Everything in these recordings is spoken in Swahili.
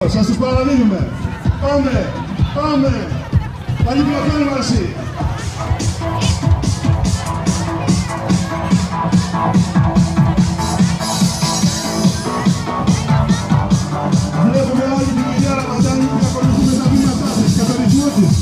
Σας τους παραδίνουμε. Πάμε, πάμε. Πάλι πλακάνουμε μαζί. Βλέπουμε άλλη την κυρία Ραματζάνη που θα ακολουθούμε τα βήματά της, καθαρισμό της.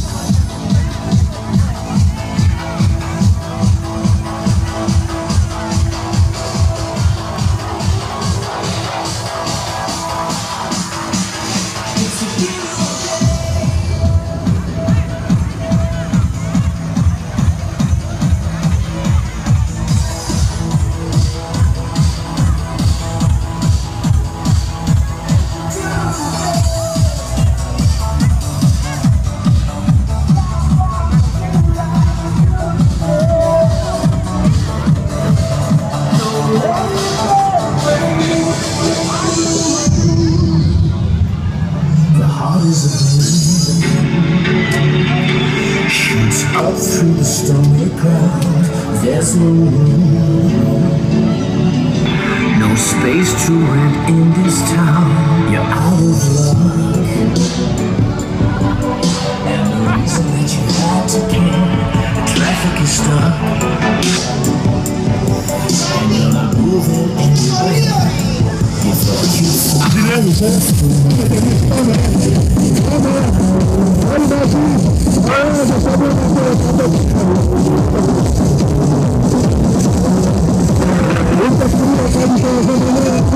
Up through the stormy crowd, there's no room, no space to rent in this town. You're out of luck, and the reason that you had to care, the traffic is stuck, and you're not moving anywhere. You thought you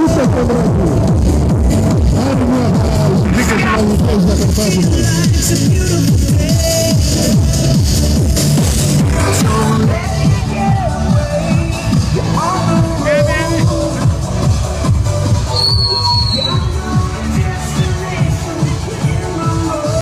found